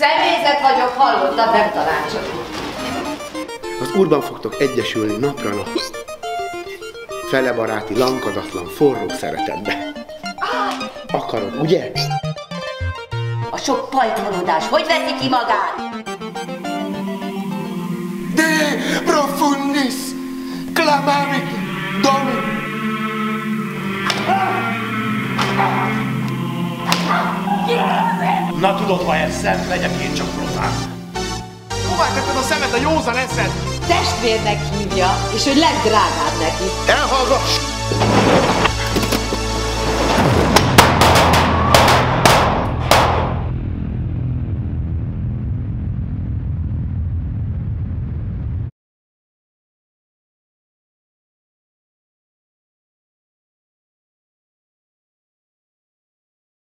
Személyzet vagyok, hallottad, nem tanácsolok. Az Úrban fogtok egyesülni napra nap. Felebaráti, lankadatlan, forró szeretetbe. Akarod, ugye? A sok pajtolódás hogy veszi ki magát? De profundis clamavit Domini. Na tudod, ha ez szent, legyek én csak profán. Hová tetted a szemed, a józan eszed? Testvérnek hívja, és hogy legdrágább neki. Elhallgass!